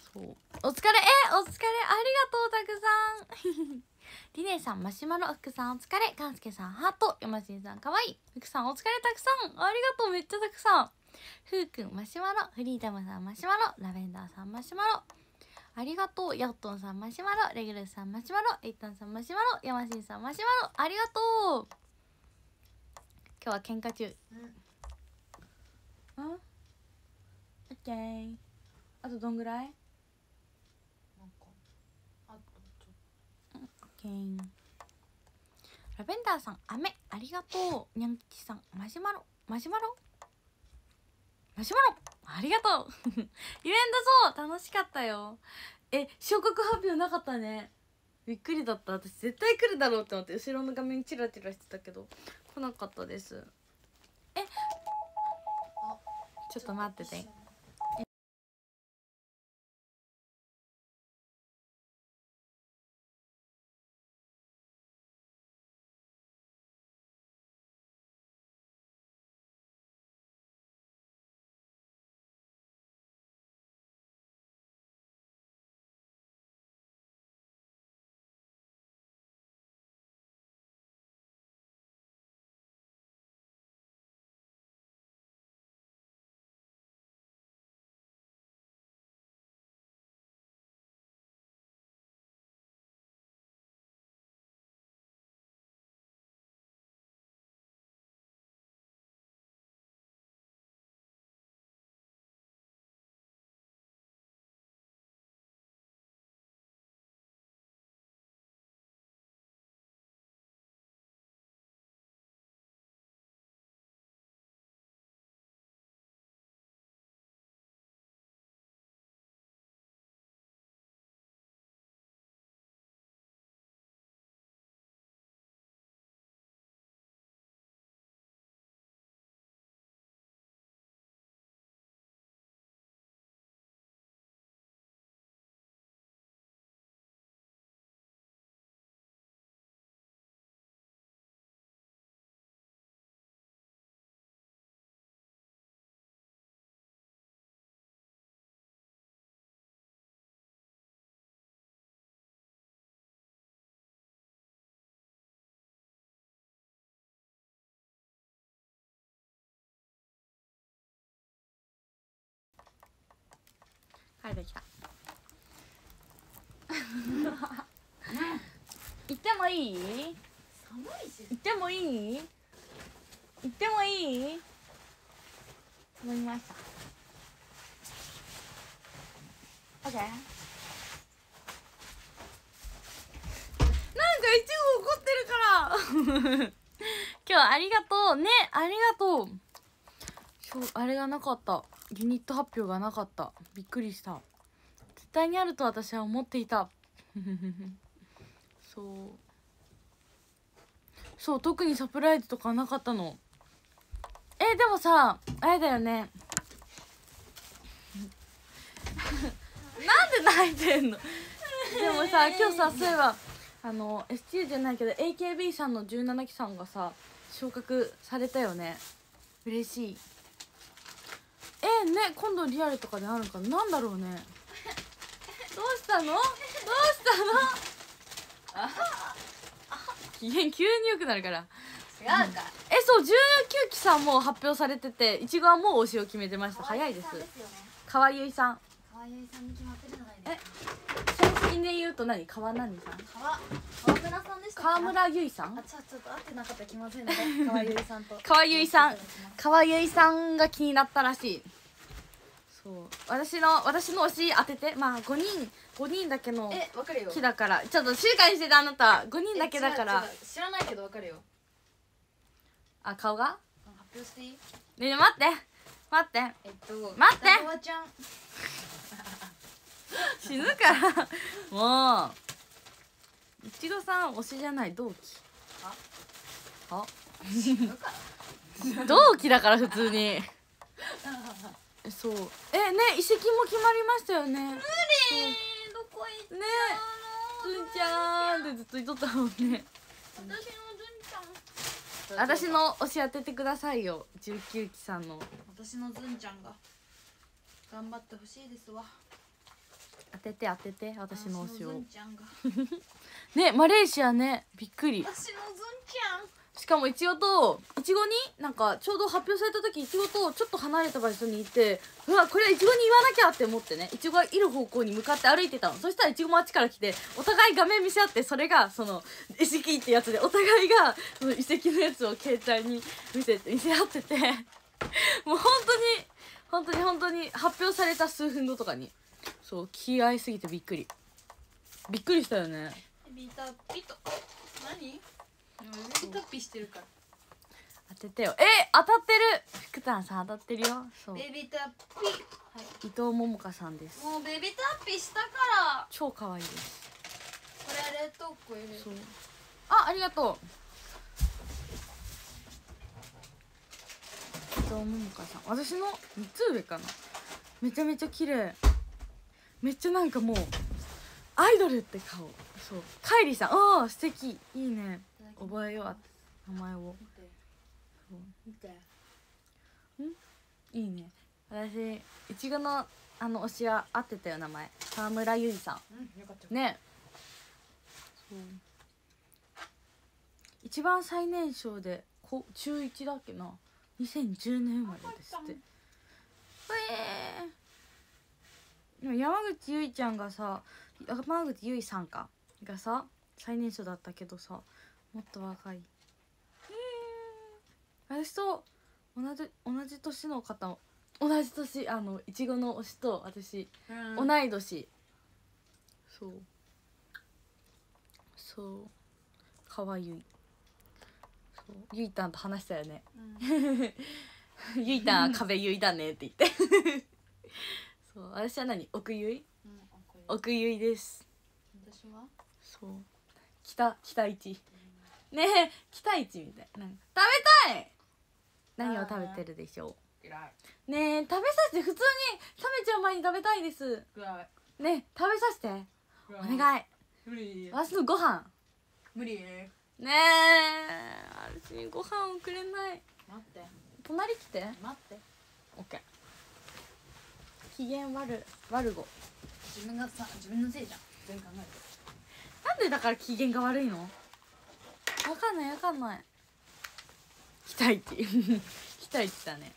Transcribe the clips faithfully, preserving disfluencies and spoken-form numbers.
そう、お疲れ、えお疲れ、ありがとうたくさんリネさん、マシュマロ、福さんお疲れ、カンスケさんハート、ヤマシンさんかわいい、福さんお疲れたくさん、ありがとう、めっちゃたくさん。ふうくんマシュマロ、フリーダムさんマシュマロ、ラベンダーさんマシュマロ、ありがとう。ヤットンさんマシュマロ、レギュルさんマシュマロ、エイタンさんマシュマロ、ヤマシンさんマシュマロ、ありがとう。今日は喧嘩中。うん、オッケー。あとどんぐらい？ なんかあとちょっと。 オッケー。ラベンダーさん飴ありがとう。にゃんきちさんマシュマロ、マシュマロマシュマロありがとうイベントそう楽しかったよ。え、昇格発表なかったね。びっくりだった。私絶対来るだろうって思って後ろの画面チラチラしてたけど来なかったです。え、 あ、 ちょっと待ってて。はい、できた行ってもいい？ 寒いし。 行ってもいい？行ってもいい？思いました。オッケー。なんかいちご怒ってるから今日ありがとうね、ありがとう。そう、あれがなかった、ユニット発表がなかった。びっくりした。絶対にあると私は思っていたそうそう、特にサプライズとかなかったの。え、でもさ、あれだよねなんで泣いてんのでもさ、今日さ、そういえばあの エスティー じゃないけど エーケービー さんのじゅうななきさんがさ昇格されたよね。嬉しい。えー、ね、今度リアルとかであるかな。なんだろうねどうしたのどうしたの機嫌急に良くなるから。 違うか、うん、 え、そう、じゅうきゅうきさんも発表されてて、いちごはもう推しを決めてました。早いです。川ゆいさん。 川ゆいさんに決まってるじゃないですか。え、正式で言うと何？川何さん？ 川川村さんでしたっけ？ 川村ゆいさん？ あ、ちょちょっと合ってなかった気まずいので川ゆいさんと川ゆいさん、川ゆいさんが気になったらしい。そう、私の私の推し当てて。まあごにんごにんだけの木だから、ちょっと静かにしてて。あなたごにんだけだから。 知らないけどわかるよ。 あ、顔が発表していい？ ねえ、待って待って、 えっと待って、 フワちゃん死ぬからもういちごさん推しじゃない、同期。ああ死ぬから同期だから普通にそう、え、ね、移籍も決まりましたよね。無理、 どこ行ったの？ ね、ずんちゃんってずっと言っとったもんね。 私のずんちゃん、 私の推し当ててくださいよ、じゅうきゅうきさんの。 私のずんちゃんが頑張ってほしいですわ。 当てて当てて私の推しを私のずんちゃんがね。マレーシアね、びっくり。 私のずんちゃんしかもいちごといちごになんかちょうど発表された時いちごとちょっと離れた場所にいて、うわこれはいちごに言わなきゃって思ってね、いちごがいる方向に向かって歩いてたの。そしたらいちごもあっちから来て、お互い画面見せ合って、それがその遺跡ってやつで、お互いがその遺跡のやつを携帯に見せて見せ合っててもう本当に本当に本当に発表された数分後とかに、そう気合いすぎてびっくりびっくりしたよね。 ビタピと何ビタピしてるから当ててよ。え当たってる。福田さん当たってるよ。そうベビタピ、はい、 伊藤桃香さんです。 もうベビタピしたから超可愛いです。 これ冷凍庫入れる。 そうあありがとう。伊藤桃香さん私のみっつ上かな。めちゃめちゃ綺麗。めっちゃなんかもうアイドルって顔。そうカイリさんああ素敵いいね。覚えよう名前を。 見ていいね。私いちごのあの推しは合ってたよ名前。沢村ゆりさん。 うんよかったね。そう一番最年少でこ中いちだっけな。にせんじゅうねん生まれですって。えー、でも山口ゆいちゃんがさ山口ゆいさんかがさ最年少だったけどさもっと若い。えー、私と同じ同じ年の方同じ年あのいちごの推しと私、うん、同い年。そうそうかわゆい。そうゆいたんと話したよね、うん、ゆいたん壁ゆいだねって言ってそう私は何奥ゆい、うん、奥ゆいです。 私はそう北北一、うん、ねえ北一みたいな。なんか食べたい。何を食べてるでしょう。ねえ食べさせて。普通に冷めちゃう前に食べたいです。ねえ食べさせてお願い。 無理。 私のご飯無理。 ねえ私にご飯をくれない。 待って隣来て。 待ってオッケー。機嫌悪悪語。 自分がさ自分のせいじゃん全然考えて。 なんでだから機嫌が悪いの。わかんないわかんない。期待値期待値だね。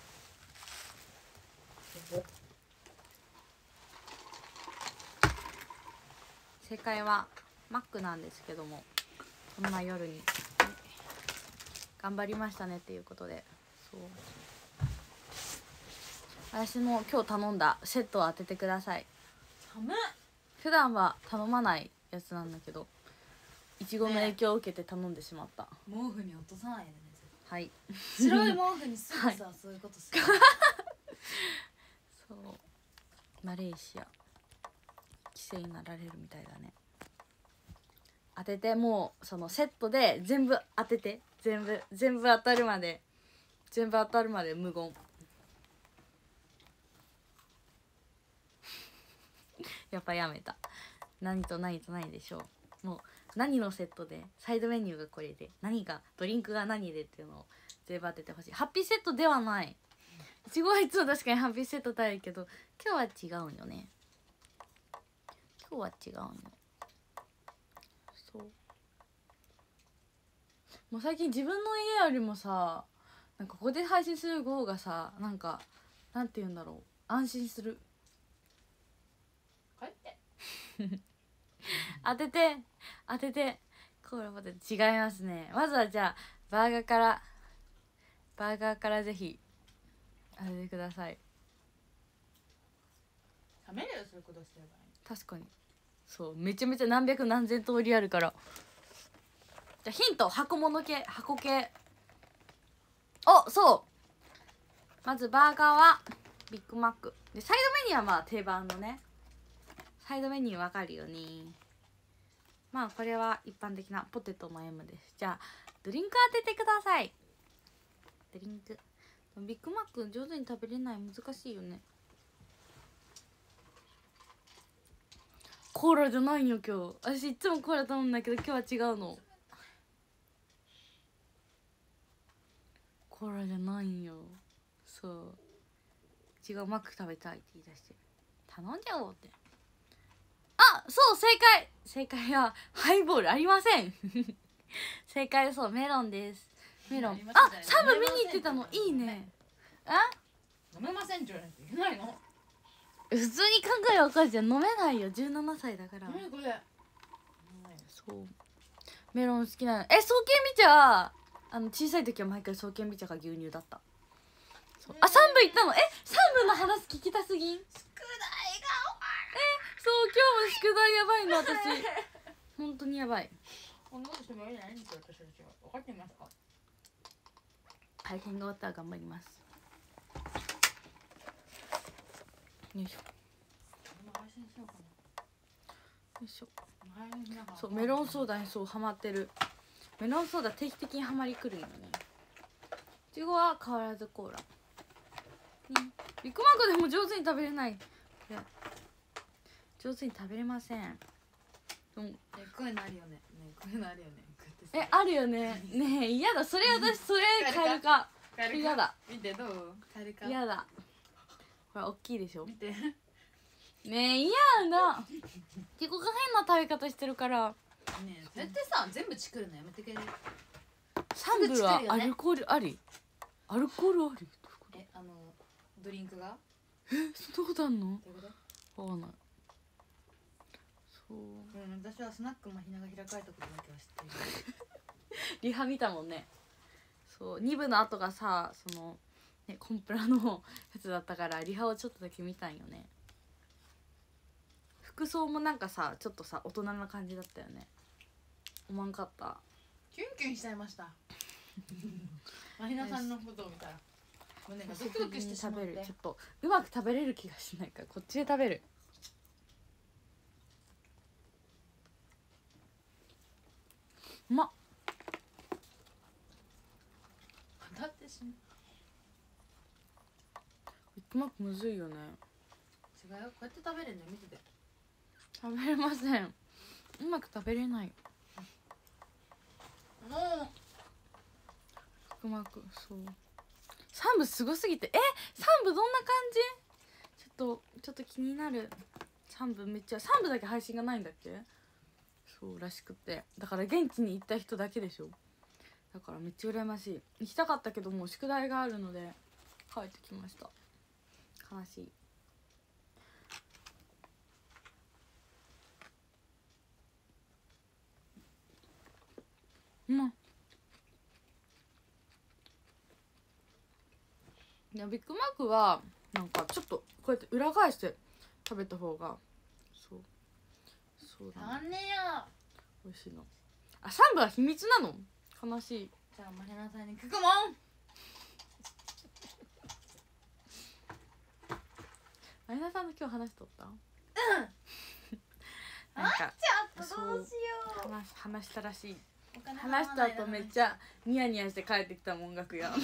正解はマックなんですけども、こんな夜に頑張りましたねっていうことで、そう私の今日頼んだセットを当ててください。 寒い。 普段は頼まないやつなんだけどいちごの影響を受けて頼んでしまった、ね、 毛布に落とさないでね。 はい白い毛布にすぐさ、はい、そういうことするそうマレーシア規制になられるみたいだね。当てて。もうそのセットで全部当てて。全部全部当たるまで全部当たるまで無言やっぱやめた。何と何と何でしょう。もう何のセットでサイドメニューがこれで何がドリンクが何でっていうのを全部当ててほしい。ハッピーセットではない。いちごはいつも確かにハッピーセット食べるけど今日は違うよね。今日は違うよ。そうもう最近自分の家よりもさなんかここで配信する方がさなんかなんて言うんだろう安心する。 帰って当てて当てて。コーラまで違いますね。まずはじゃあバーガーからバーガーからぜひ当ててください。 冷めるよそういうことすればいい。 確かにそうめちゃめちゃ何百何千通りあるから。じゃあヒント箱物系箱系。おそうまずバーガーはビッグマックでサイドメニューはまあ定番のねサイドメニューわかるよね。まあこれは一般的なポテトの M です。じゃあドリンク当ててください。ドリンクビッグマック上手に食べれない難しいよね。コーラじゃないよ今日。私いつもコーラ頼むんだけど今日は違うの。コーラじゃないんよ。そう違うマック食べたいって言い出して頼んじゃおうって。 あそう正解正解はハイボールありません正解はそうメロンです。メロンあサブ見に行ってたのいいね。あ飲めませんって言わないといけないの。 普通に考えわかるじゃん。飲めないよじゅうななさいだから。 何これ。 そうメロン好きなの。え爽健美茶あの小さい時は毎回爽健美茶が牛乳だった。そうあさん部行ったの。えさん部の話聞きたすぎん。 宿題がえそう今日も宿題やばいの私本当にやばい。 こんなことしてもいいんじゃないんですよ私たちは。分かってますか。 配信が終わったら頑張ります。よいしょ配信しようかよいしょ。 な。 そうメロンソーダにそうハマってる。メロンソーダ定期的にハマりくるよね。いちごは変わらずコーラ、うん、ビッグマックでも上手に食べれない。上手に食べれません。うん、 えこういうのあるよね。ねこういうのあるよね。 えあるよね。ねえ嫌だそれ私それ変えるか。嫌だ。 見てどう。変えるか。 嫌だ。これ大きいでしょ。 見て。 ねえ嫌だ。結構変な食べ方してるから。 ねえ絶対さ全部チクるのやめてくれる。 サンブはアルコールあり。アルコールあり。 えあのドリンクが。 えそんなことあんの。 どういうこと。 わかんない。そう。 うん私はスナックマヒナが開かれたことだけは知っている。 リハ見たもんね。そうに部の後がさその、ね、コンプラのやつだったからリハをちょっとだけ見たんよね。服装もなんかさちょっとさ大人な感じだったよね。おまんかった。 キュンキュンしちゃいました。マヒナさんのことを見たら胸がドクドクしてしまって。 食べるちょっとうまく食べれる気がしないからこっちで食べる。うまっ。 だってしまビッグマックむずいよね。 違うよこうやって食べれるの見てて。 食べれません。うまく食べれない。 もうビッグマックそうさん部すごすぎてえさん部どんな感じ。ちょっとちょっと気になる。さん部めっちゃさん部だけ配信がないんだっけ。そうらしくてだから現地に行った人だけでしょ。だからめっちゃ羨ましい。行きたかったけどもう宿題があるので帰ってきました。悲しい。うん。いやビッグマックはなんかちょっとこうやって裏返して食べた方がそうそうだね。 残念や。 美味しいの。あさん部は秘密なの。悲しい。 じゃあマヒナさんに聞くもん。 マヒナさんの今日話しとった。 うんなんかちょっとどうしよう。 話話したらしい。 お金話した後めっちゃニヤニヤして帰ってきたもん楽屋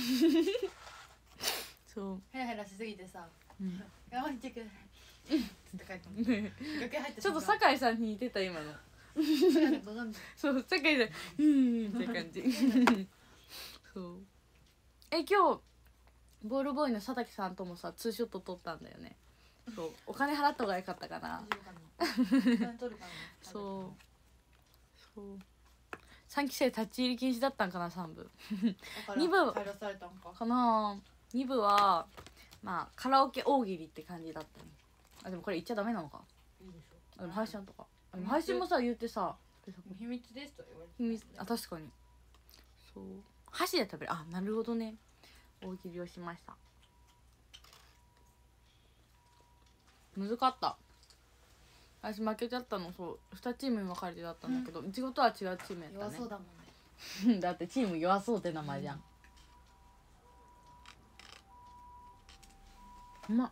そうヘラヘラしすぎてさ、 うん、 頑張ってくださいって帰ったもん。 ね楽屋入ったちょっと酒井さんに似てた今の瞬間そう酒井さんうんって感じそうえ今日ボールボーイの佐竹さんともさツーショット撮ったんだよね。そうお金払った方がよかったかなそうそうさんき生立ち入り禁止だったんかなさん部に部帰らされたんかかな。に部はまあカラオケ大喜利って感じだったね。あでもこれ言っちゃダメなのか。 いいでしょ。 あでも配信とかあでも配信もさ言ってさ秘密ですと言われて秘密あ確かにそう箸で食べるあなるほどね。大喜利をしました。難かった。私負けちゃったの。そうにチームに分かれてだったんだけどいちごとは違うチームやったね。 弱そうだもんねだってチーム弱そうって名前じゃん。うまっ。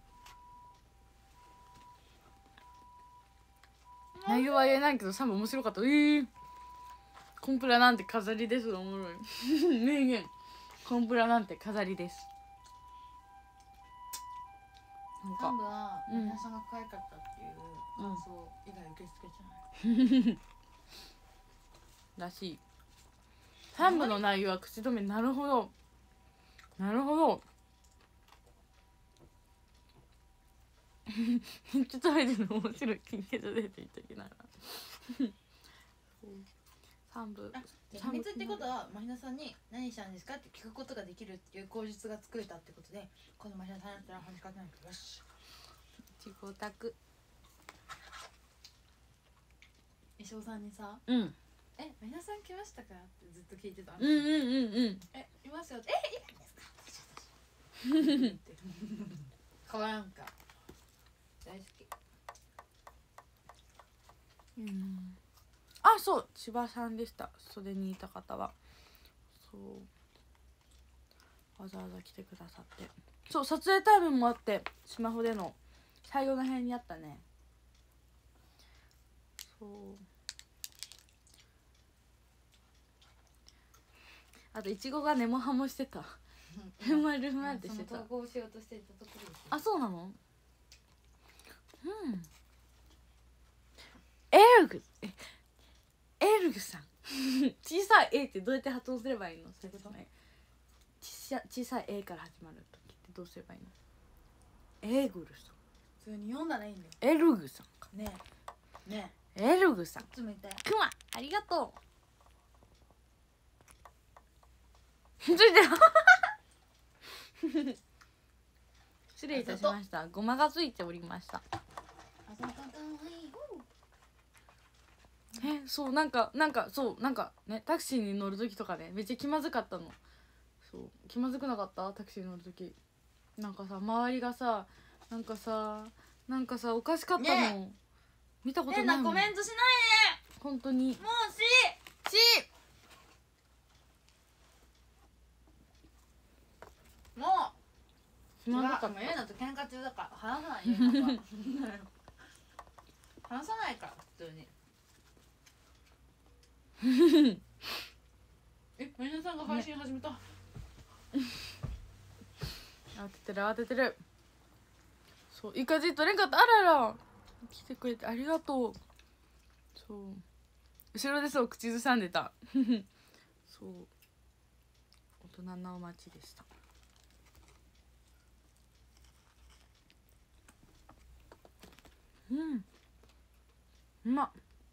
内容は言えないけどさん部面白かった。えー、コンプラなんて飾りです。おもろい名言。コンプラなんて飾りです。なんかサンブは皆さんが可愛かったっていう感想以外受け付けちゃないらしい。さん部の内容は口止め。なるほどなるほどめっちゃ食べてるの面白い。金欠出ていたけながら三部秘密ってことはマヒナさんに何したんですかって聞くことができるっていう口実が作れたってことで、このマヒナさんやったら話しかけないからよし。 いちごオタク。 石尾さんにさうん。 「えマヒナさん来ましたか?」ってずっと聞いてた。 うんうんうんうん。 えいますよ。えいるんですか？変わらんか。大好き。 うん。あ、そう千葉さんでした。袖にいた方はそうわざわざ来てくださって、そう撮影タイムもあってスマホでの最後の辺にあったね。そうあといちごがネモハモしてたルマルマってしてた。 その投稿しようとしていたところです。 あ、そうなの。うんエルグエルグさん小さい A ってどうやって発音すればいいの？そういうことね。小さ小さい A から始まるときってどうすればいいの？エーグルさん。 普通に読んだらいいんだよ。 エルグさんか。 ねえねエルグさん。 え。冷たい。 クマありがとう。ついてる失礼いたしました。ごまがついておりました。え、そうなんかなんかそうなんかねタクシーに乗る時とかねめっちゃ気まずかったの。そう気まずくなかった？タクシーに乗る時なんかさ周りがさなんかさなんかさおかしかったの、ね、見たことないもん。 変なコメントしないで本当に。もうししもう気まずかった。 今ユーナと喧嘩中だから話さないよ話さないから普通にえ、マリナさんが配信始めた、ね、 慌ててる慌ててる。そうイカジ取れんかった。あらら来てくれてありがとう。そう後ろでそう口ずさんでたそう大人なお待ちでした。うんうまっ。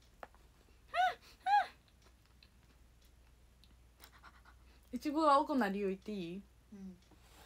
いちごが青くなる理由言っていい？ うん、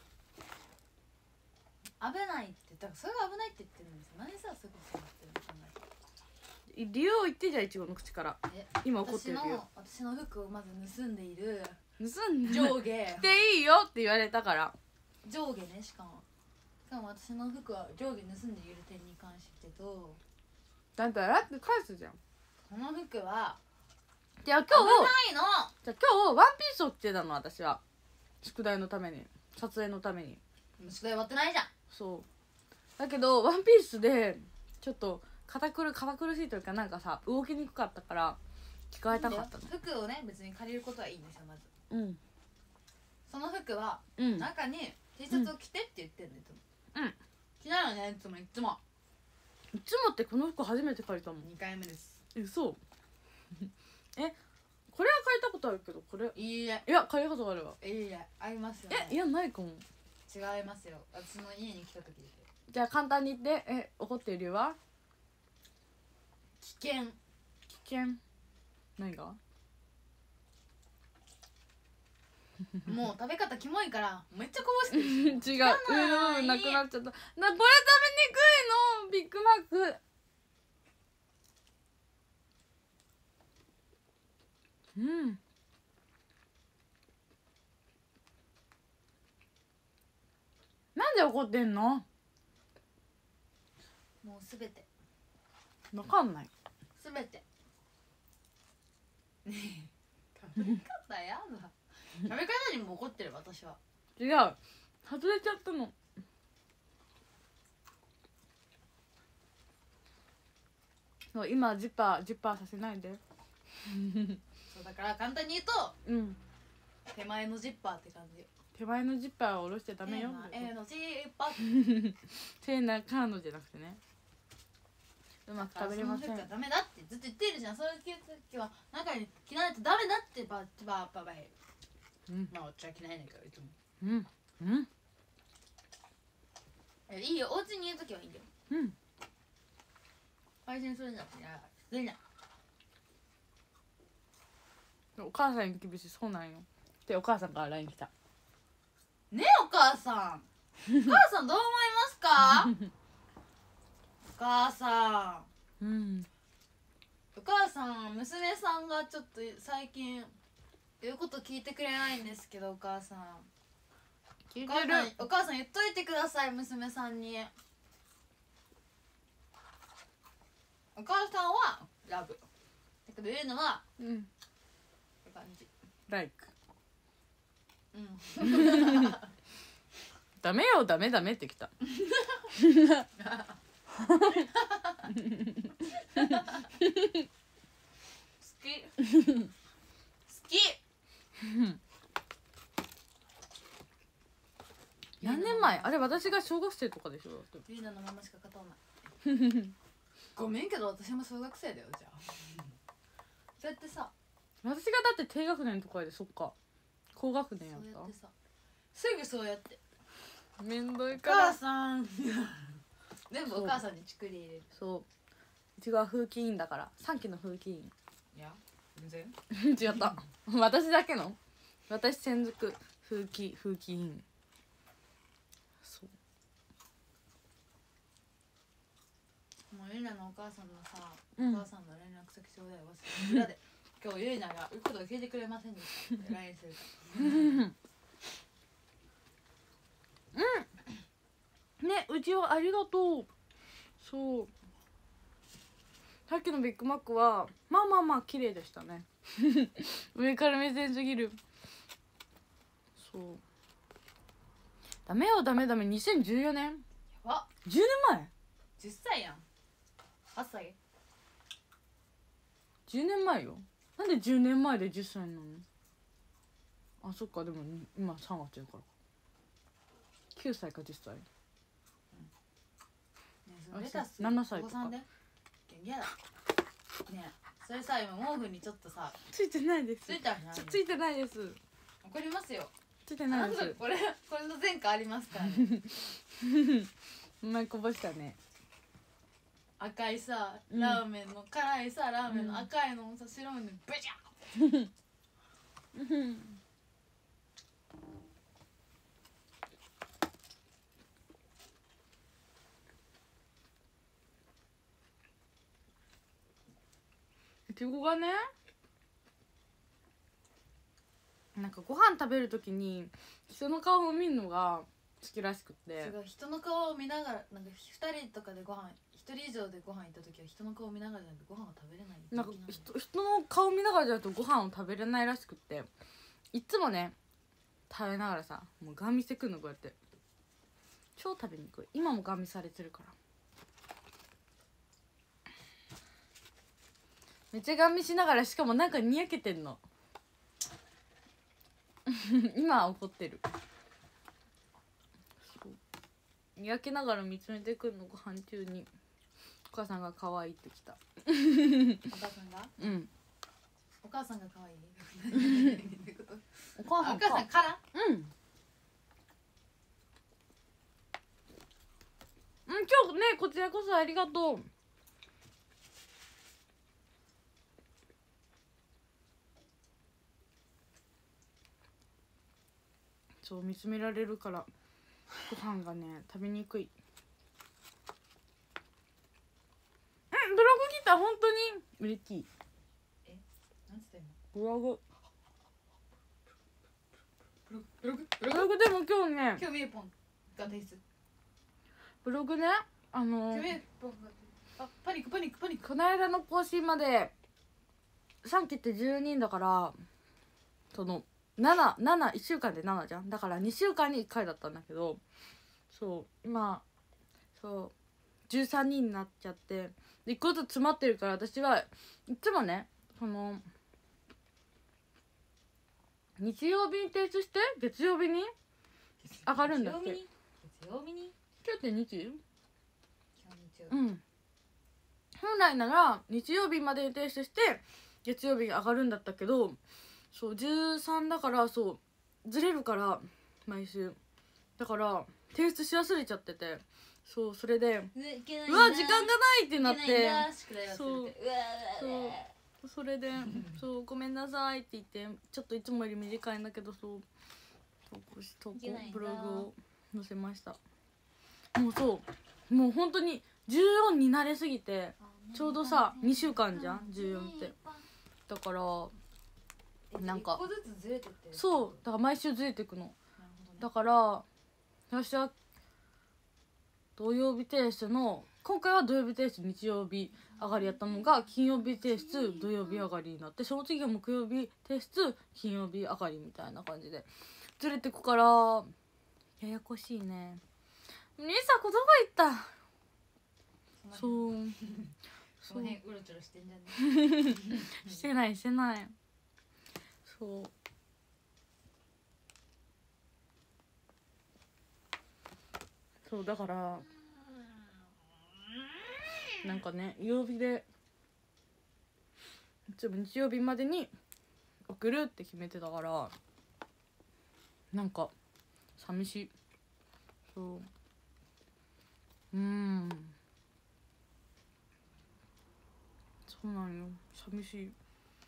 危ないってだからそれが危ないって言ってるんですよ。何さそういうこと言ってるの考えて。 理由を言ってじゃあいちごの口から。今怒ってる理由。 私の服をまず盗んでいる。 盗んで上下でいいよって言われたから。 上下ねしかもしかも私の服は上下盗んでいる点に関してと。 だったらって返すじゃん。 この服は。 じゃあ今日危ないの。 じゃあ今日ワンピースを着てたの私は宿題のために撮影のために。 宿題終わってないじゃん。 そうだけどワンピースでちょっと堅苦堅苦しいというかなんかさ動きにくかったから着替えたかったの。 服をね別に借りることはいいんですよまず。 うんその服は、 うん、 中に T シャツを着てって言ってんのいつも。うん着ないよねいつもいつもいつもってこの服初めて借りたもん。 にかいめです。 えそうえこれは借りたことあるけどこれいいえいや借りたことあるわ。 いいえありますよね。 えいやないかも。 違いますよ私の家に来た時ですよ。 じゃあ簡単に言ってえ怒っている理由は危険。 危険何がもう食べ方キモいからめっちゃこぼしてる違う上の部分なくなっちゃった。なこれ食べにくいのビッグマック。うんなんで怒ってんの？ もうすべてわかんない。 すべてねえ食べ方やだ食べ方にも怒ってる私は。 違う外れちゃったの。そう今ジッパージッパーさせないでそうだから簡単に言うと、 うん、 手前のジッパーって感じ。 手前のジッパーを下ろしちゃダメよ。 手前のジッパー手中のじゃなくてねうまく食べれません。 その服はダメだってずっと言ってるじゃん。そういう時は中に着ないとダメだってばばばばい。うんまあお茶着ないんだけどいつも。 うんうんいいよお家にいる時はいいんだよ。 うん配信するんだってやできない。 お母さんに厳しいそうなんよでお母さんから ライン 来た。 ねえお母さんお母さんどう思いますかお母さんうんお母さん娘さんがちょっと最近言うこと聞いてくれないんですけど、お母さん聞いてお母さんる。 お母さん言っといてください、娘さんに。お母さんはラブだけど言うのはうんって感じ。 ライクうんダメよダメダメってきた。 好き好き何年前あれ私が小学生とかでしょ。 ゆうなのまましか勝たないごめんけど私も小学生だよ。じゃあそうやってさ私がだって低学年とかでそっか高学年やったそうやってさすぐそうやってめんどいおから母さん全部お母さんにチクリ入れる。 そううちが風紀委員だからさんきの風紀委員いや全然違った私だけの私専属風紀風紀委員。そうもうゆいなのお母さんのさ、 うんお母さんの連絡先ちょうだい忘れて裏で今日ゆいなが言うことを聞いてくれませんでしたって ライン するからねうちはありがとう。そうさっきのビッグマックはまあまあまあ綺麗でしたね上から目線すぎる。そうダメよダメダメにせんじゅうよねんやばじゅうねんまえじゅっさいやんはっさいじゅうねんまえよ。なんでじゅうねんまえでじゅっさいなの。あそっかでも今さんがつやからきゅうさいかじゅっさい。 ねえそのレタスななさいとかお子さんで嫌だねえそれさ今毛布にちょっとさついてないですついたんじゃないつついてないです怒りますよ。 ついてあないですなたこれこれの前科ありますからねうまいこぼしたね。 赤いさうんラーメンの、辛いさラーメンの赤いのをさ白いのにブチャいちごがねなんかご飯食べるときに人の顔を見るのが好きらしくってすごい人の顔を見ながらなんかふたりとかでご飯ひとり以上でご飯行った時は人の顔を見ながらじゃなくてご飯を食べれないなんか病気の人人の顔見ながらじゃないとご飯を食べれないらしくっていつもね食べながらさもうガン見してくんのこうやって超食べにくい。今もガン見されてるからめっちゃガン見しながらしかもなんかにやけてんの今は怒ってる。そうにやけながら見つめてくんのご飯中にお母さんが可愛いってきた。 お母さんがうんお母さんが可愛いってことお母さんあお母さんからうんうん今日ねこちらこそありがとう。そう見つめられるからご飯がね食べにくい。うんブログ来た本当に嬉しい。 なんつってんのブログブログブブログログでも今日ね今日みゆぽんが提出ブログねあの今日みゆぽんがあパニックパニックパニックこの間の更新までさんきってじゅうにんだからそのなな、なな、いっしゅうかんでななじゃん。だからにしゅうかんにいっかいだったんだけどそう今そうじゅうさんにんになっちゃっていっこずつ詰まってるから私はいつもねその日曜日に提出して月曜日に上がるんだっけ。 月曜日に今日って日今日日曜うん本来なら日曜日までに提出して月曜日に上がるんだったけどそうじゅうさんだからそうずれるから毎週だから提出し忘れちゃっててそうそれでうわいけないうわ時間がないってなっいけないてんだ宿題忘れてそううわそううわそれでそうごめんなさいって言ってちょっといつもより短いんだけどそう投稿し投稿いけないんだブログを載せました。もうそうもう本当にじゅうよんに慣れすぎてちょうどさにしゅうかんじゃんじゅうよんってだからなんか一個ずつずれてってるそうだから毎週ずれていくのなるほどねだから私は土曜日提出の今回は土曜日提出日曜日上がりやったのが金曜日提出土曜日上がりになってその次は木曜日提出金曜日上がりみたいな感じでずれてくからややこしいね。リサ子どこ行ったそうその辺うろちょろしてんじゃねしてないしてないそうそうだからなんかね曜日で日曜日までに送るって決めてたからなんか寂しいそううーんそうなんよ寂しい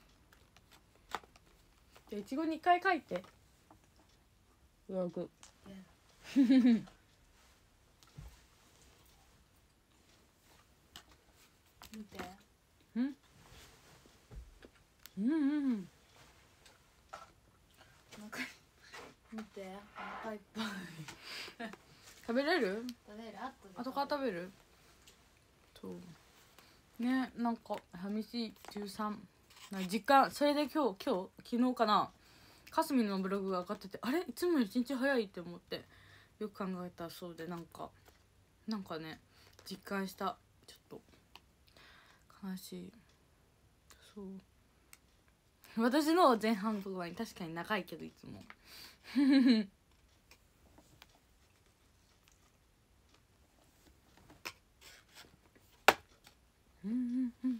じゃあいちごにかい書いてブログ見てうんうんうんなんか見てお腹いっぱい食べれる食べるあと後から食べるそうねなんか寂しいじゅうさん実家それで今日今日昨日かなかすみのブログが上がっててあれいつもより一日早いって思ってよく考えたそうでなんかなんかね実感したちょっと悲しいそう私の前半部分確かに長いけどいつもうんうんうん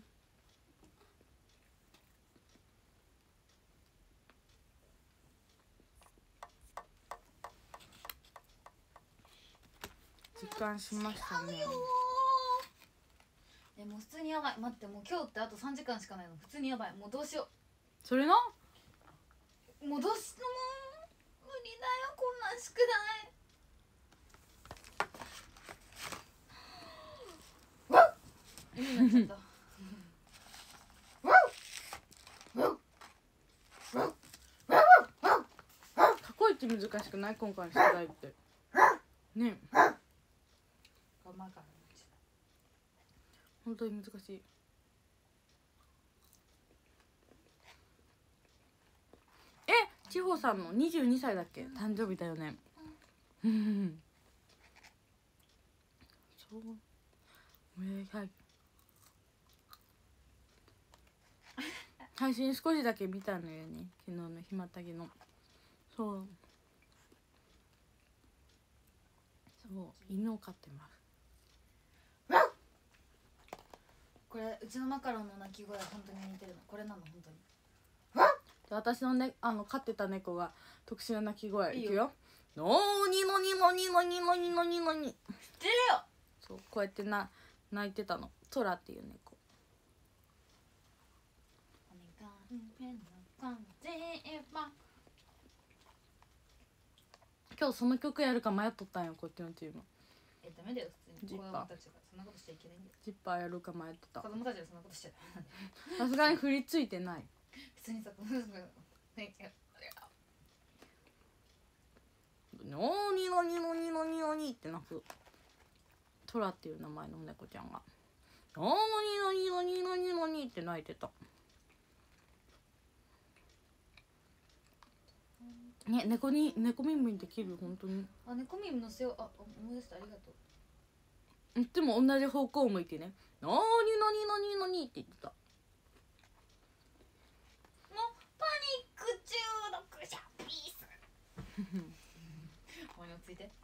実感しましたね。 えもう普通にやばい待ってもう今日ってあとさんじかんしかないの普通にやばいもうどうしよそれなうもうどうしよう無理だよこんなん宿題わっ意味になっちゃった過去一難しくない今回の宿題ってね我慢から本当に難しいえ千穂さんのにじゅうにさいだっけ誕生日だよねうんそうおめでたい配信少しだけ見たのよね昨日のひまたぎのそうそう犬を飼ってますこれうちのマカロンの鳴き声は本当に似てるのこれなの本当に私のねあの飼ってた猫が特殊な鳴き声いいよいくよのーにのにのにのにのにのにのに知ってるよそうこうやってな鳴いてたのトラっていう猫今日その曲やるか迷っとったんよこっちのチームえダメだよ普通ジッパーに子供たちがそんなことしちゃいけないんだよジッパーやるか迷ってた子供たちがそんなことしちゃダメなんだよさすがに振りついてない普通にさこののにのにのにのにのにって鳴くトラっていう名前の猫ちゃんがのにのにのにのにのにって鳴いてたね猫に猫耳できる本当にあ猫耳のせようあ思い出したありがとういつも同じ方向を向いてねのにのにのにのにって言ってたもうパニック中毒者ピースお前落ち着いて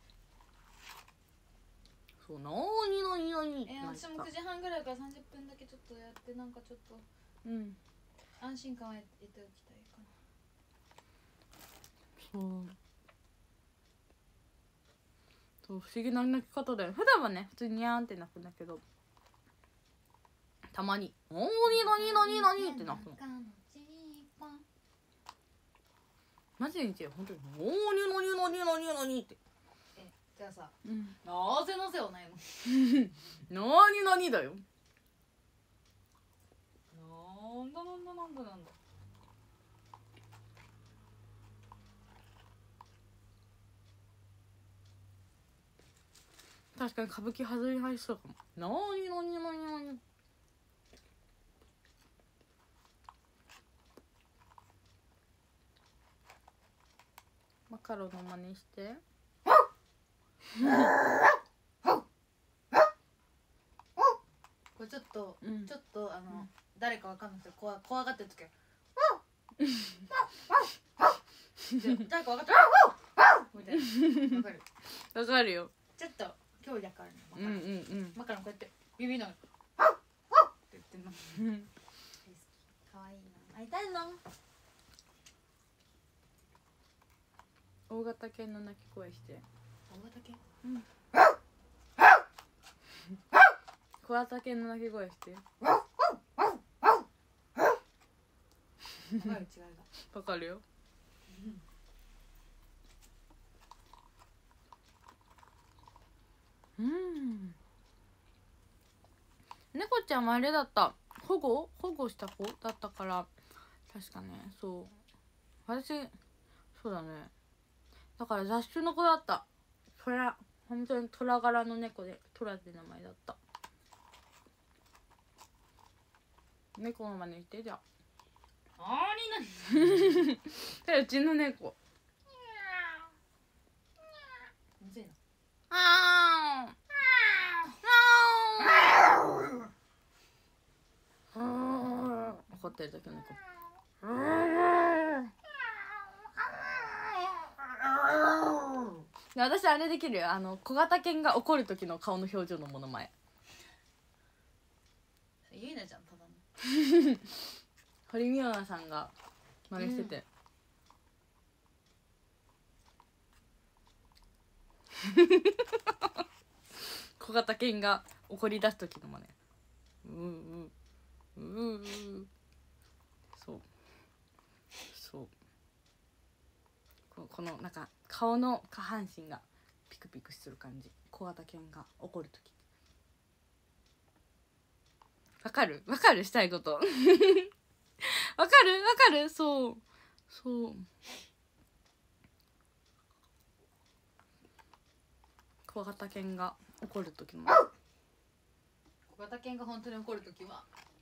そうのにのにのにってえー、 鳴いてた私もくじはんぐらいからさんじゅっぷんだけちょっとやってなんかちょっとうん安心感を得ておきたいかなそうそう不思議な鳴き方だよ。普段はね普通にニャーンって鳴くんだけど、たまに「おーになになになに」って鳴くの。マジで言ってよ本当に「おーになになになになに」って。 えじゃあさ、 うん、 なぜなぜはないのなになにだよ。 なんだなんだなんだなんだ。 確かに歌舞伎外れ入りそうかも。なーになになになに。マカロンの真似してこれちょっと、 うん、 ちょっとあの、うん、誰かわかんなくて怖怖がってる時は誰かわかったみたいな。わかるわかるよ。 ちょっと脅威だからね。 うんうんうん。 マカロンこうやってビビるのって言ってんの。かわいいな。会いたいな。 大型犬の鳴き声して。 大型犬？ うん。小型犬の鳴き声して。 わかる違いが。 わかるよ。うん。猫ちゃんはあれだった。保護保護した子だったから確かね。そう私そうだね。だから雑種の子だった。トラ本当にトラ柄の猫でトラって名前だった。猫の真似してじゃあ。 なになにでうちの猫。 むずいな。 あー怒ってる時の猫。私あれできるよ。あの小型犬が怒る時の顔の表情のものまね。 ゆいなちゃんただの堀美央奈さんが真似してて、うん、小型犬が怒り出す時の真似。うんうんうんうん。そうそうここのなんか顔の下半身がピクピクする感じ。小型犬が怒る時。わかるわかるしたいことわかるわかる。そうそう小型犬が怒る時の小型犬が本当に怒る時は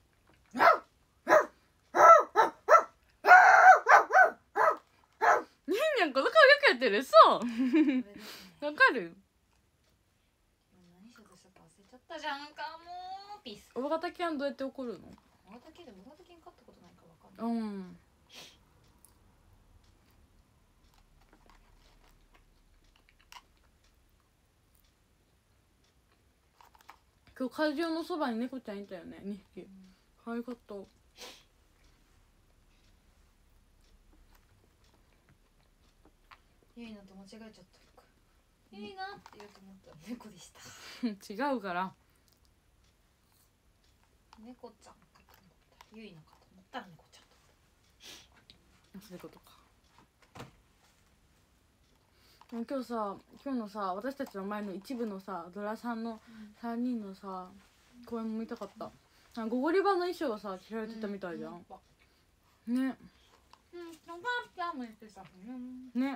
にゃんにゃんこの顔よくやってる。そうわかる。 何しようとしたか忘れちゃったじゃんかもうピース。 大型犬はどうやって怒るの？ 大型犬でも大型犬飼ったことないからわかんない。 うん。今日会場のそばに猫ちゃんいたよね。にひき。可愛かった。 ゆいなと間違えちゃった。ゆいなって言うと思ったら猫でした。 違うから。 猫ちゃんかと思った。ゆいなかと思ったら猫ちゃんと。 そういうことか。でも今日さ今日のさ私たちの前の一部のさドラさんのさんにんのさ公演も見たかった。あゴゴリバの衣装をさ着られてたみたいじゃん、うん、ね。うんおばあちゃんも言ってたね。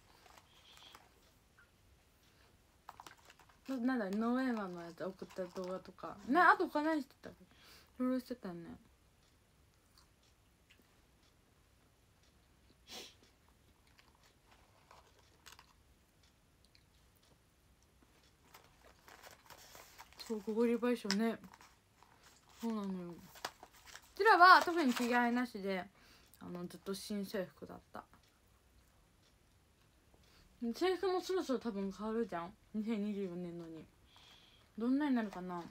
なんだノーエマのやつ送った動画とかね。あと他何してたいろいろしてたよね。そうゴゴリバ衣装ね。そうなのよ。こちらは特に着替えなしであのずっと新制服だった。制服もそろそろ多分変わるじゃんにせんにじゅうよねんのに。どんなになるかな。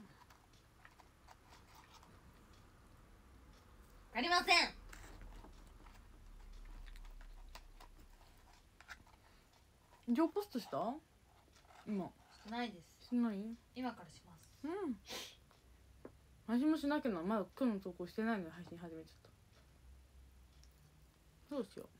ありません。 情報ポストした今ないです。 しない？ 今からします。 うん。私もしなきゃな。まだ今日の投稿してないのに配信始めちゃった。どうしよう。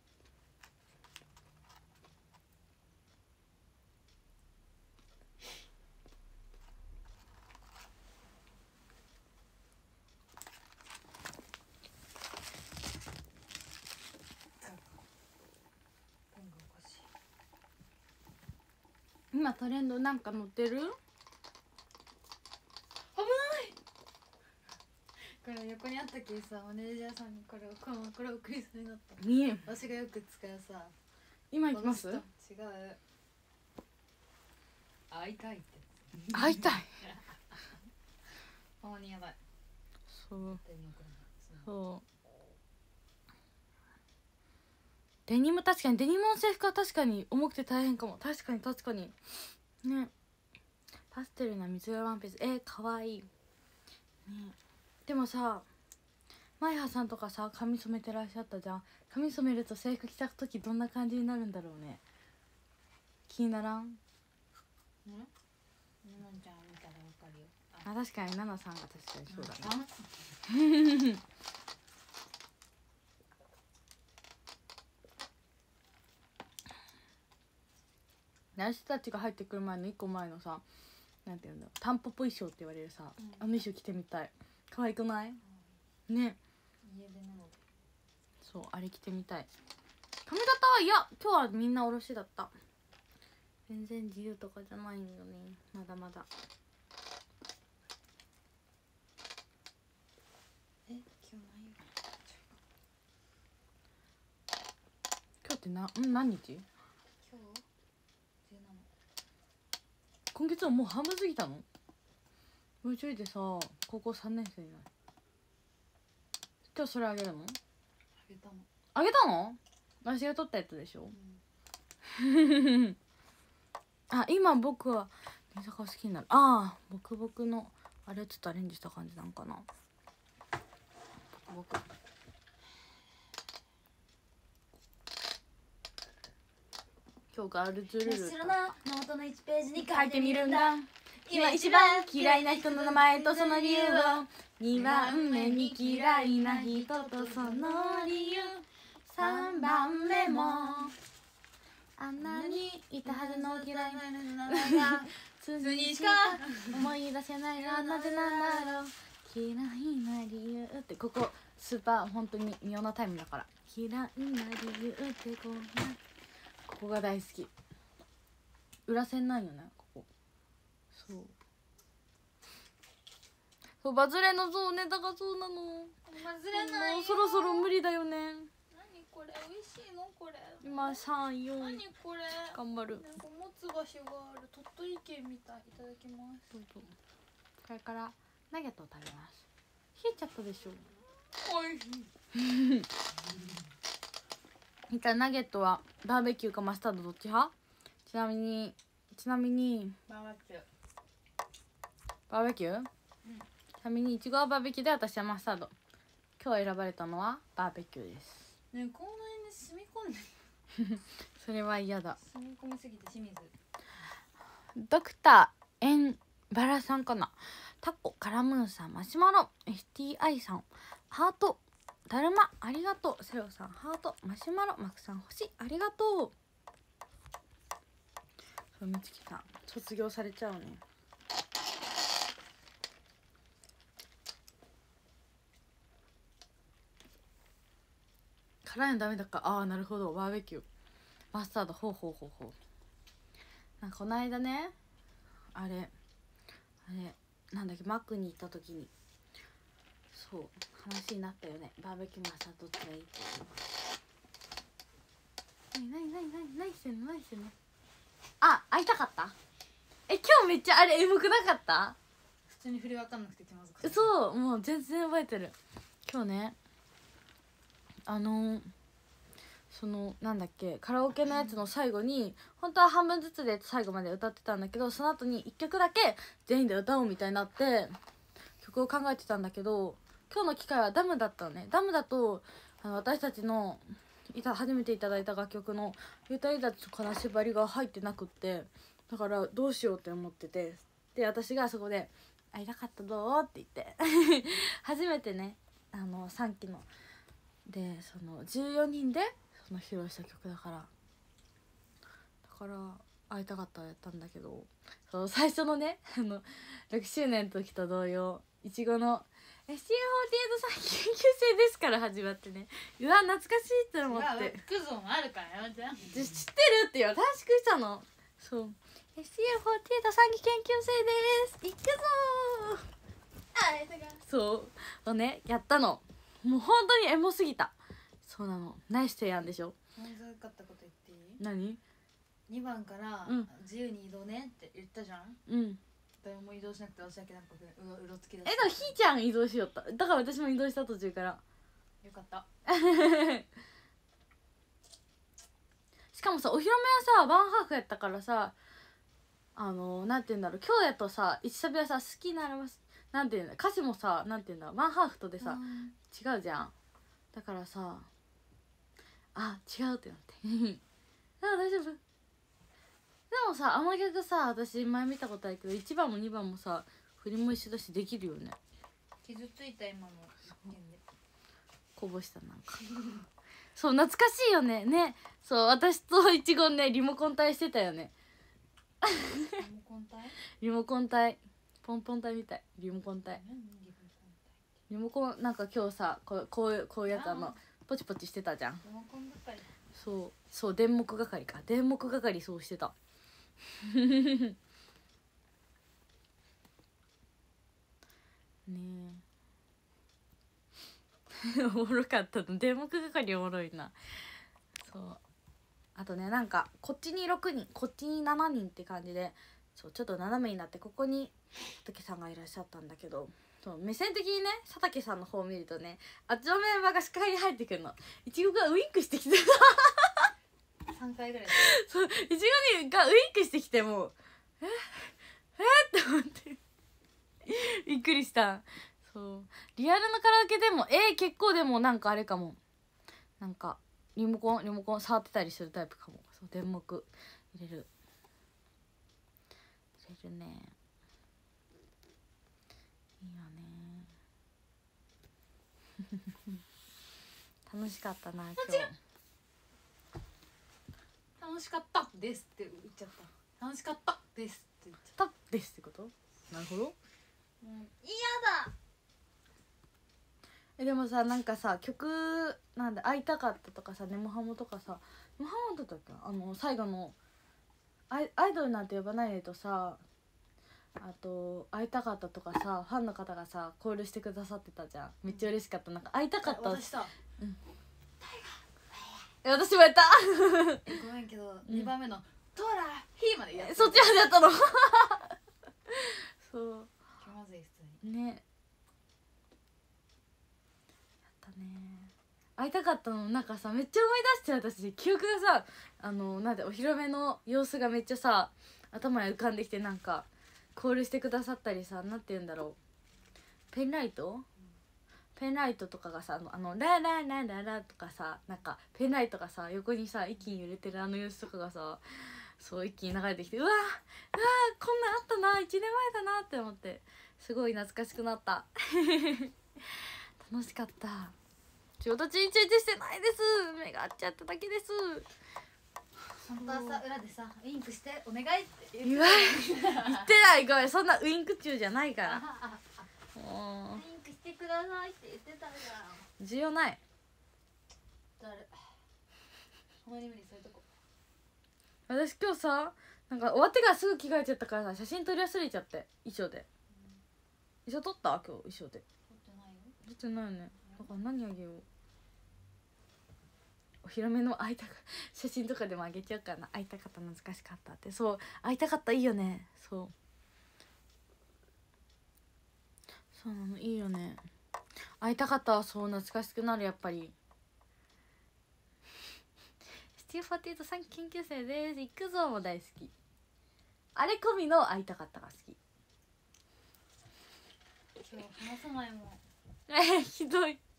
今トレンドなんか載ってる？危ない。 これ横にあったけどさ、マネージャーさんにこれをこのこれ送りそうになった。 見えん。 私がよく使うさ。 今行きます？違う。 会いたいって。 会いたい。 ほんまにやばい。 そうそう。デニム、確かにデニムの制服は確かに重くて大変かも。確かに確かにね。パステルな水色ワンピース、えー、かわいいね。でもさ、マイハさんとかさ髪染めてらっしゃったじゃん。髪染めると制服着た時どんな感じになるんだろうね。気にならん？ん？ ナナちゃん見たらわかるよ。 あ、確かにナナさんが確かにそうだね。私たちが入ってくる前のいっこまえのさ、なんていうんだろう、タンポポ衣装って言われるさ、うん、あの衣装着てみたい。可愛くない？うん、ね。 家出なので。 そう、あれ着てみたい。髪型はいや、今日はみんなおろしだった。全然自由とかじゃないよね、まだまだ。 え、今日何曜日？ 今日ってな、ん、何日？今日じゅうなな。 今月はもう半分過ぎたの？もうちょいでさ、高校さんねん生になる。今日それあげるの？ あげたの。 あげたの？私が撮ったやつでしょ、うん、あ、今僕は乃木坂好きになる。ああ、ボクボクのあれちょっとアレンジした感じなんかな。ボクボク今日ガールズルール真っ白なノートのいちページに書いてみるんだ。今一番嫌いな人の名前とその理由を、にばんめに嫌いな人とその理由、さんばんめもあんなにいたはずの嫌いな名前がつにしか思い出せないのはなぜなんだろう。嫌いな理由ってここスーパー本当に妙なタイムだから。嫌いな理由ってこうな、ここが大好き。裏線なんよねここ。そうそう、バズれのそうネタがそうなの。 バズれないよ。 もうそろそろ無理だよね。 何これ、美味しいのこれ。 今さん、よんい何これ、 頑張る。 なんか持つ場所がある鳥取県みたい。いただきます。 どうぞ。これからナゲットを食べます。冷えちゃったでしょ。 おいしい。 みたいナゲットはバーベキューかマスタードどっち派？ちなみにちなみにバーベキュー。 バーベキュー？うん、ちなみにいちごはバーベキューで私はマスタード。今日選ばれたのはバーベキューです。 ねえ、こんなに染み込んでそれは嫌だ。 染み込みすぎて清水。 ドクターエンバラさんかな。タコカラムーンさん、マシュマロ エスティーアイ さん、ハート、だるまありがとう、セロさんハート、マシュマロ、マクさん星ありがとう。そう、みつきさん卒業されちゃうね。辛いのダメだか。ああ、なるほど。バーベキューマスタード、ほうほうほうほう。なんかこの間ね、あれあれなんだっけ、マックに行った時にそう話になったよね。バーベキューマスタードどっちがいいっていうの。なになになになにしてんのなにしてんの。あ、会いたかった。え、今日めっちゃあれエモくなかった？ 普通に振り分かんなくて気まずかった。 そう、もう全然覚えてる。今日ね、あのー、そのなんだっけ、カラオケのやつの最後に本当は半分ずつで最後まで歌ってたんだけど、その後にいっきょくだけ全員で歌おうみたいになって曲を考えてたんだけど、今日の機会はダムだったのね。ダムだとあの私たちのいた初めていただいた楽曲の「ゆたりだちと金縛り」が入ってなくって、 だからどうしようって思ってて、で私がそこで「会いたかったどう?」って言って初めてねあのさんきのでそのじゅうよにんでその披露した曲だから、だから会いたかったやったんだけど、その最初のねあのろくしゅうねんの時と同様いちごの「エスティーフォーティーエイト さん研究生です」から始まってね、うわ懐かしいって思ってクゾンあるからやめて。 で知ってるってよ楽しくしたの。そう エスティーフォーティーエイト さんき研究生です行くぞあれだからそうをねやったの。もう本当にエモすぎた。そうなの。ナイス提案でしょ。 難しかったこと言っていい？ 何？ にばんからうん自由に移動ねって言ったじゃん。 うん誰も移動しなくて私だけなんかうろうろつきだえでもひーちゃん移動しよっただから私も移動した途中からよかった。 しかもさお披露目はさワンハーフやったからさ、あのなんて言うんだろう、今日やとさいちサビはさ好きならますなんて言うんだ歌詞もさなんて言うんだワンハーフとでさ違うじゃん。だからさあ違うってなってあ大丈夫。でもさあの曲さ私前見たことあるけどいちばんもにばんもさ振りも一緒だしできるよね。 傷ついた今の一件でこぼしたなんかそう懐かしいよね。ねそう私といちごねリモコン体してたよね。 リモコン体？ リモコン体ポンポン体みたい。リモコン体何リモコン体？ リモコンなんか今日さこうこういうこういうやつあのあポチポチしてたじゃん。 リモコン係。 そうそう電目係か電目係そうしてたねえおもろかったの電目係おもろいな。そうあとねなんかこっちにろくにんこっちにしちにんって感じでそうちょっと斜めになってここに佐竹さんがいらっしゃったんだけど、そう目線的にね佐竹さんの方を見るとねあっちのメンバーが視界に入ってくるの。いちごがウインクしてきてさんかいぐらい。 そういちごがウインクしてきてもうええって思ってびっくりした。そうリアルのカラオケでもえー、結構でもなんかあれかも、なんかリモコンリモコン触ってたりするタイプかも。そう電目入れる入れるね。いいよね楽しかったな今日。 楽しかったですって言っちゃった。楽しかったですって言っちゃっタッですってこと。なるほど。 た。うん、嫌だ。 えでもさなんかさ曲なんで会いたかったとかさネモハモとかさネモハモだったっけあの最後のアイアイドルなんて呼ばないでとさあと会いたかったとかさファンの方がさコールしてくださってたじゃん。めっちゃ嬉しかった。なんか会いたかった。 私さ、 え私もやったえごめんけど、にばんめのトラヒーまでやった。 そっちまでやったのそう気まずい普通に。 ねやったね。会いたかったのなんかさめっちゃ思い出しちゃう。私記憶がさあのなんでお披露目の様子がめっちゃさ頭に浮かんできて、なんかコールしてくださったりさなんて言うんだろうペンライト、うん、ペンライトとかがさあのあのラララララとかさなんかペンライトがさ横にさ一気に揺れてるあの様子とかがさそう一気に流れてきてうわうわこんなんあったないちねんまえだなって思ってすごい懐かしくなった楽しかった。仕事中に集中してないです。目が合っちゃっただけです。 本当はさ裏でさウインクしてお願いって言わ言ってないごめんそんなウインク中じゃないからもウインクしてくださいって言ってたじゃん。 う需要ない。 誰このに無理そういうとこ。 私今日さなんか終わってからすぐ着替えちゃったからさ写真撮り忘れちゃって衣装で、うん、衣装撮った今日衣装で撮ってないよ。 撮ってないね。だから何あげよう。お披露目の会いたか写真とかでもあげちゃうかな。会いたかった懐かしかったって。そう会いたかったいいよね。そうそうなのいいよね。会いたかったはそう懐かしくなるやっぱり。シティフォーティーエイトさんき研究生です。行くぞも大好き。あれ込みの会いたかったが好き。 今日話さないもん。 えひどい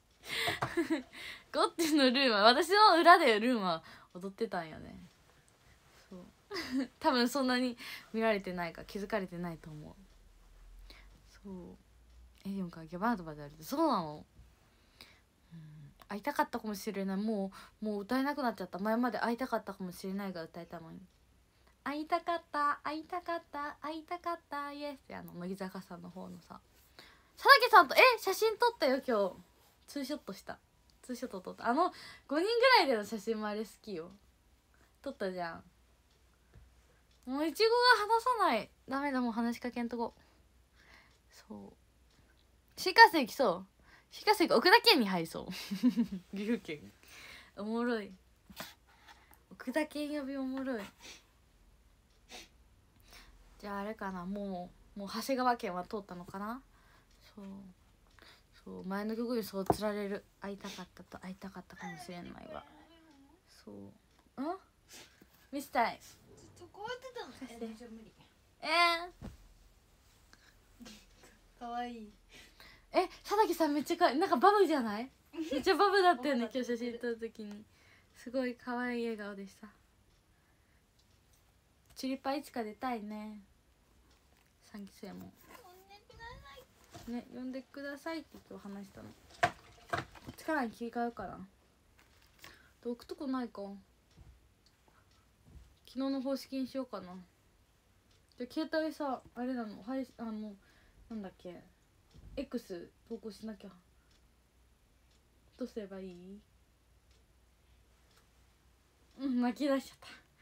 ゴッテのルーンは私の裏でルーンは踊ってたんよね。そう多分そんなに見られてないか気づかれてないと思う。そうえでもかギャバードバであるってそうなの、うん、会いたかったかもしれない。もうもう歌えなくなっちゃった。前まで会いたかったかもしれないが歌えたのに。会いたかった会いたかった会いたかったイエスってあの乃木坂さんの方のさ佐竹さんとえ写真撮ったよ今日。ツーショットしたツーショット撮ったあのごにんぐらいでの写真もあれ好きよ。撮ったじゃん。もういちごが話さない。ダメだもう話しかけんとこ。そう新幹線来そう。新幹線が奥田県に入りそう岐阜県おもろい。奥田県呼びおもろい。じゃああれかなもうもう長谷川県は通ったのかな。そうそう前の曲にそうつられる。会いたかったと会いたかったかもしれないわ。そううん見せたい。 ずっとこうやってたの。えー、じゃあ無理。 えかわいい。 ー、え佐竹さんめっちゃかわいい。なんかバブじゃない？めっちゃバブだったよね今日写真撮る時に。すごい可愛い笑顔でした。チュリパいつか出たいね。さんき生もね呼んでくださいって今日話したの。力に切り替えようかな。置くとこないか。昨日の方式にしようかな。じゃあ携帯さあれなのはいあのなんだっけ X 投稿しなきゃ。どうすればいい？うん泣き出しちゃった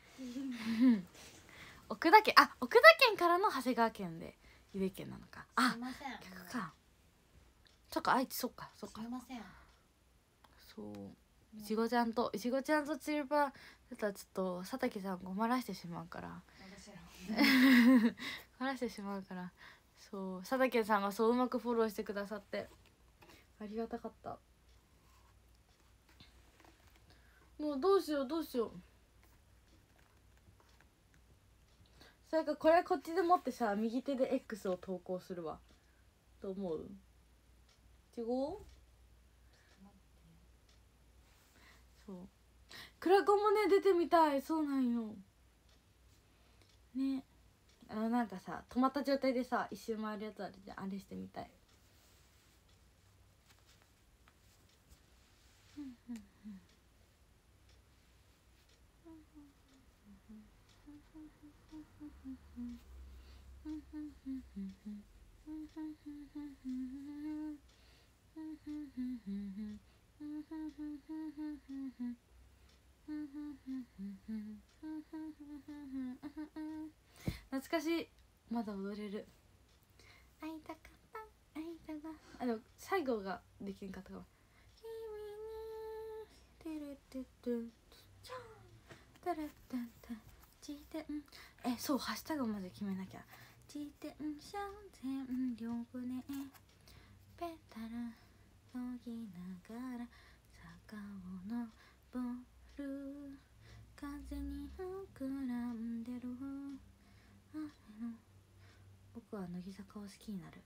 奥田県あ奥田県からの長谷川県で井手県なのか。あすいません。 逆か。そっか愛知そっかそっか。 すいません。 そういちごちゃんといちごちゃんとチルパだったらちょっと佐竹さん困らしてしまうから私ら困らしてしまうからそう佐竹さんがそううまくフォローしてくださってありがたかった。もうどうしようどうしよう。それかこれこっちで持ってさ右手で X を投稿するわと思う。いちごそうクラコンもね出てみたい。そうなんよね。あのなんかさ止まった状態でさ一周回るやつあるじゃん。あれしてみたい。懐かしい。まだ踊れる。会いたかった会いたかったあでも最後ができんかったかも。君にてるてるちゃんたらたた自転えそうハッシュタグをまず決めなきゃ。自転車全力でペタラこぎながら坂を登る風に膨らんでる雨の僕は乃木坂を好きになる。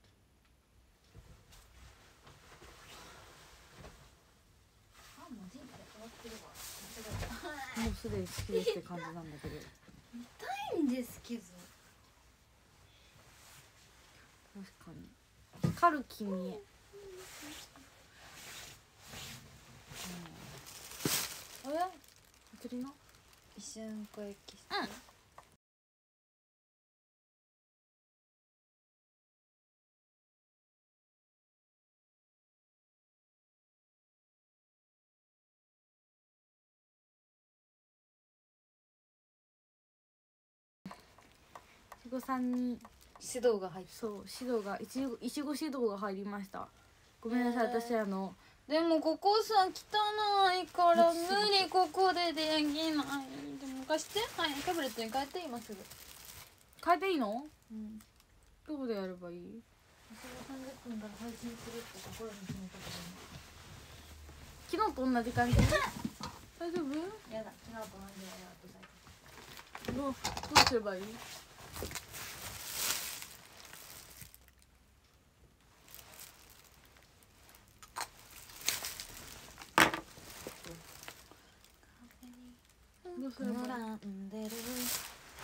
あもう人生終わってるわ。 もうすでに好きですって感じなんだけど見たいんですけど。 確かに光る君へ、うん、あれ祭りの一瞬声消して、 うんいちごさんに指導が入ってそう指導がいちごいちご指導が入りました。ごめんなさい、 へー私あのでもここさ汚いから無理ここでできない。でも貸してはいタブレットに変えて今すぐ。 変えていいの？ うんどこでやればいい？ 私もさんじゅっぷんから配信するって心に決めたけ昨日と同じ感じ大丈夫？ どやだ昨日と同じだよあと最どうどうすればいい？どうすればいい？ 並んでる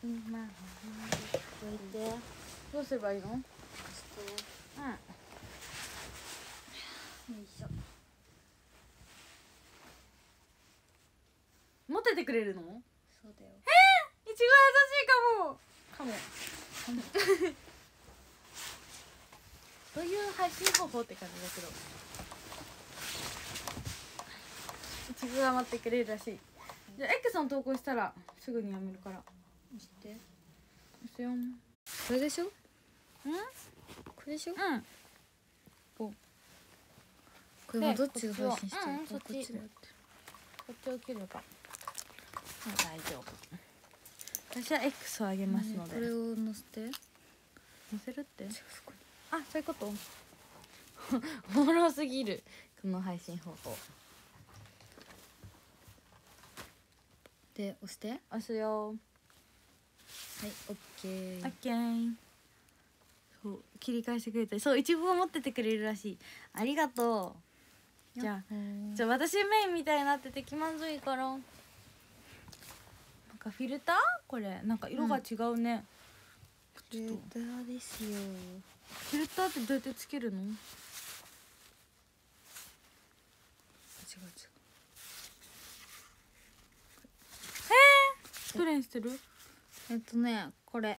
今置いて。 どうすればいいの？うん。よいしょ。持っててくれるの？ そうだよ。 いちご優しいかも。かも。かも。どういう配信方法って感じだけど。いちごが待ってくれるらしい。じゃあ X の投稿したらすぐにやめるから。 して。 押すよ。 これでしょ？ うん？ これでしょ？ うん。 これはどっちが配信してる？ うん、そっち。 こっちだよ。 こっちを切れば大丈夫。私は X をあげますので。 これを載せて。 載せるって？ 違う、そこに。 あ、そういうこと。おもろすぎるこの配信方法。 で押して。 押すよ。 はい、オッケー。 オッケー。そう切り返してくれて、そういちごを持っててくれるらしい。ありがとう。じゃあじゃあ私メインみたいになってて気まずいから。なんかフィルター？これなんか色が違うね。 フィルターですよ。 フィルターってどうやってつけるの？ 違う違う。 どれにしてる？ えっとね、これ